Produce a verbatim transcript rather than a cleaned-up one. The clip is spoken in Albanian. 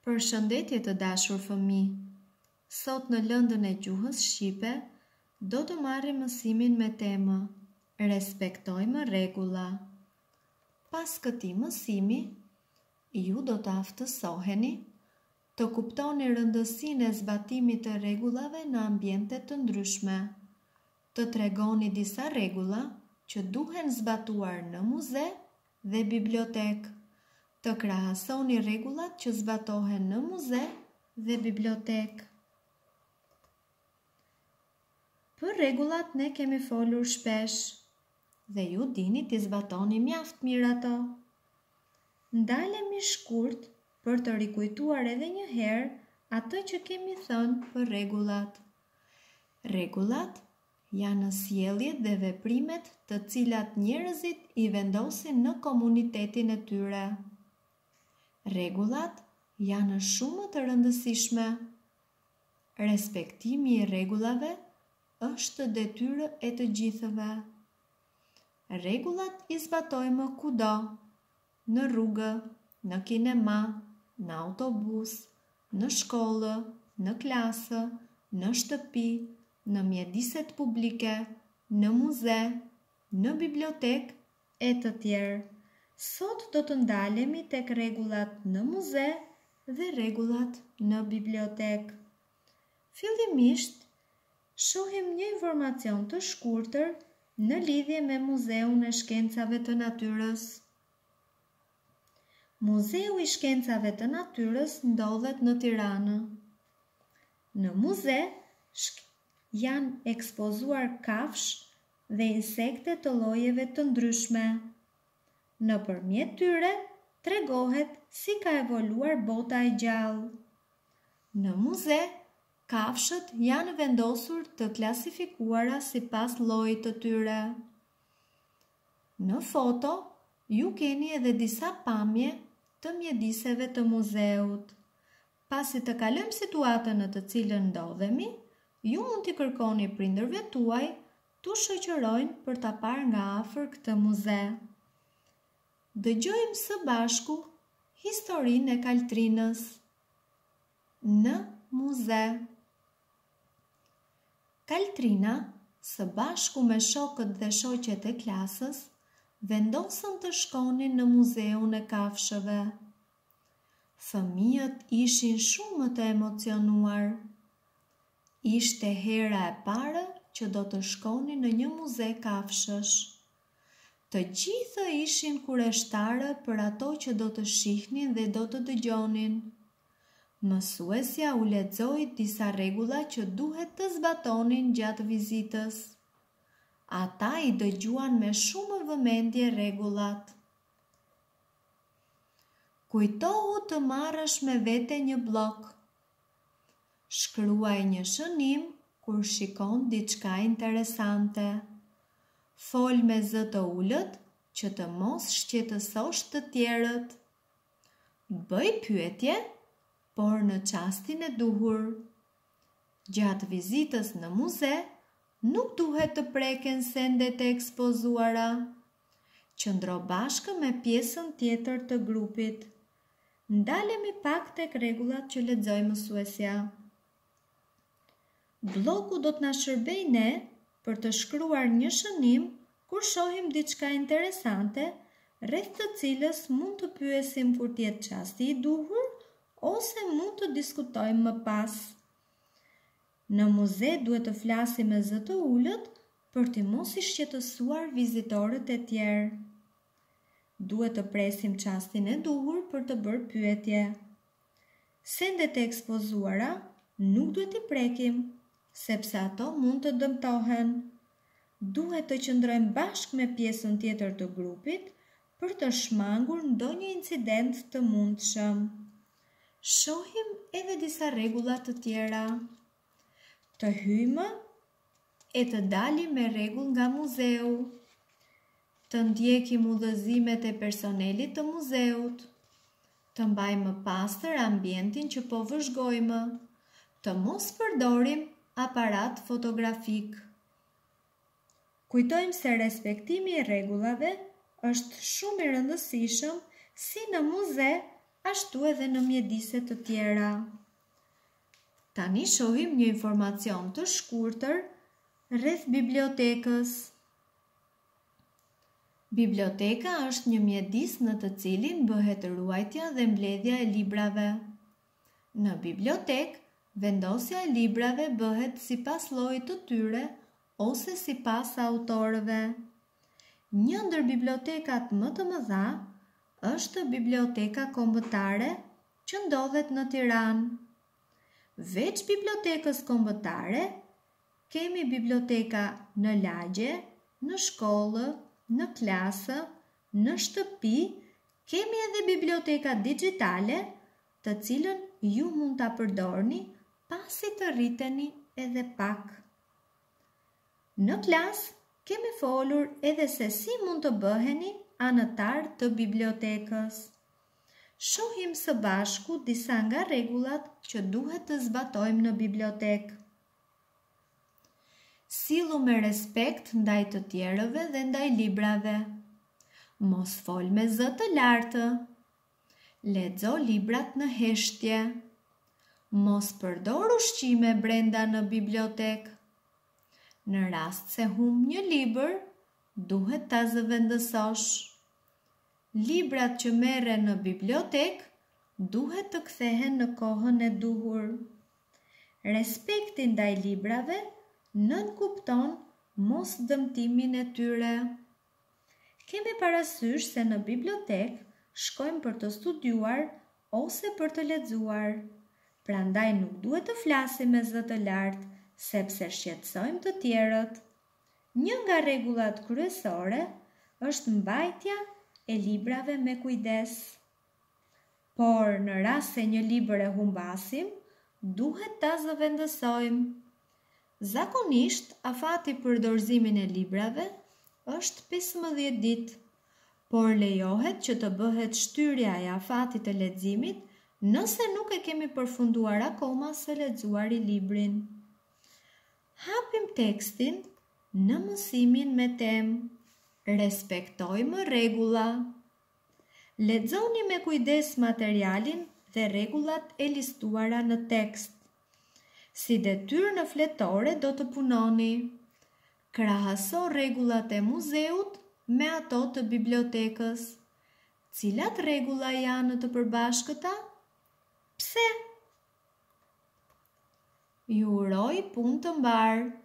Përshëndetje të dashur fëmijë. Sot në lëndën e gjuhës shqipe do të marrim mësimin me temë Respektojmë rregulla. Pas këtij mësimi, ju do të aftësoheni të kuptoni rëndësinë e zbatimit të rregullave në ambiente të ndryshme. Të tregoni disa rregulla që duhen zbatuar në muze dhe bibliotek. Të krahasoni rregullat që zbatohen në muze dhe bibliotek. Për rregullat ne kemi folur shpesh dhe ju dini t'i zbatoni mjaft mirë ato. Ndalemi shkurt për të rikujtuar edhe një herë atë që kemi thënë për rregullat. Rregullat janë sjelljet dhe veprimet të cilat njerëzit i vendosin në komunitetin e tyre. Rregullat janë shumë të rëndësishme. Respektimi i rregullave është detyrë e të gjithëve. Rregullat i zbatojmë kudo, në rrugë, në kinema, në autobus, në shkollë, në klasë, në shtëpi, në mjediset publike, në muze, në bibliotek e të tjerë. Sot do të ndalemi tek rregullat në muze dhe rregullat në bibliotek. Fillimisht, shohim një informacion të shkurtër në lidhje me Muzeun e Shkencave të Natyrës. Muzeu i Shkencave të Natyrës ndodhet në Tiranë. Në muze janë ekspozuar kafshë dhe insekte të llojeve të ndryshme. Nëpërmjet tyre tregohet si ka evoluar bota e gjallë. Në muze, kafshët janë vendosur të klasifikuara sipas llojit të tyre. Në foto, ju keni edhe disa pamje të mjediseve të muzeut. Pasi të kalojmë situatën në të cilën ndodhemi, ju mund t'i kërkoni prindërve tuaj t'u shoqërojnë për ta parë nga afër këtë muze. Dëgjojmë së bashku historinë e kaltrinës. Në muze. Kaltrina, së bashku me shokët dhe shoqet e klasës, vendosën të shkonin në muzeun e kafshëve. Fëmijët ishin shumë të emocionuar. Ishte hera e parë që do të shkonin në një muze kafshësh. Të gjithë ishin kureshtarë për ato që do të shihnin dhe do të dëgjonin. Mësuesja u lexoi disa rregulla që duhet të zbatonin gjatë vizitës. Ata i dëgjuan me shumë vëmendje rregullat. Kujtohu të marrësh me vete një blok. Shkruaj një shënim kur shikon diçka interesante. Fol me zë të ulët që të mos shqetësosh të tjerët. Bëj pyetje, por në çastin e duhur. Gjatë vizitës në muze, nuk duhet të preken sendet e ekspozuara. Qëndro bashkë me pjesën tjetër të grupit. Ndalemi pak tek rregullat që lexoi mësuesja. Bloku do të na shërbejë ne për të shkruar një shënim kur shohim diçka interesante, rreth të cilës mund të pyesim kur të jetë çasti i duhur ose mund të diskutojmë më pas. Në muze duhet të flasim me zë të ulët për të mos i shqetësuar vizitorët e tjerë. Duhet të presim çastin e duhur për të bërë pyetje. Sendet e ekspozuara nuk duhet i prekim, sepse ato mund të dëmtohen. Duhet të qëndrojmë bashkë me pjesën tjetër të grupit për të shmangur ndonjë incident të mundshëm. Shohim edhe disa rregulla të tjera. Të hyjmë e të dalim me rregull nga muzeu. Të ndjekim udhëzimet e personelit të muzeut. Të mbajmë pastër ambientin që po vëzhgojmë. Të mos përdorim aparat fotografik. Kujtojmë se respektimi i rregullave është shumë i rëndësishëm si në muze, ashtu edhe në mjedise të tjera. Tani shohim një informacion të shkurtër rreth bibliotekës. Biblioteka është një mjedis në të cilin bëhet ruajtja dhe mbledhja e librave. Në bibliotek, vendosja e librave bëhet sipas llojit të tyre ose sipas autorëve. Një ndër bibliotekat më të mëdha është Biblioteka Kombëtare që ndodhet në Tiranë. Veç bibliotekës kombëtare, kemi biblioteka në lagje, në shkollë, në klasë, në shtëpi, kemi edhe biblioteka digjitale, të cilën ju mund ta përdorni pasi të rriteni edhe pak. Në klasë, kemi folur edhe se si mund të bëheni anëtar të bibliotekës. Shohim së bashku disa nga rregullat që duhet të zbatojmë në bibliotekë. Sillu me respekt ndaj të tjerëve dhe ndaj librave. Mos fol me zë të lartë. Lexo librat në heshtje. Mos përdor ushqime brenda në bibliotekë. Në rast se humb një libër, duhet ta zëvendësosh. Librat që merren në bibliotekë duhet të kthehen në kohën e duhur. Respekti ndaj librave nënkupton mos dëmtimin e tyre. Kemi parasysh se në bibliotekë shkojmë për të studiuar ose për të lexuar. Prandaj nuk duhet të flasim me zë të lartë, sepse shqetësojmë të tjerët. Një nga rregullat kryesore është mbajtja e librave me kujdes. Por në rast se një libër e humbasim, duhet ta zëvendësojmë. Zakonisht, afati për dorëzimin e librave është pesëmbëdhjetë ditë, por lejohet që të bëhet shtyrja e afatit të leximit nëse nuk e kemi përfunduar akoma së lexuari librin. Hapim tekstin në mësimin me temë Respektojmë rregulla. Lexoni me kujdes materialin dhe rregullat e listuara në tekst. Si detyrë në fletore do të punoni. Krahaso rregullat e muzeut me ato të bibliotekës. Cilat rregulla janë të përbashkëta? Pse? Ju uroj punë të mbarë.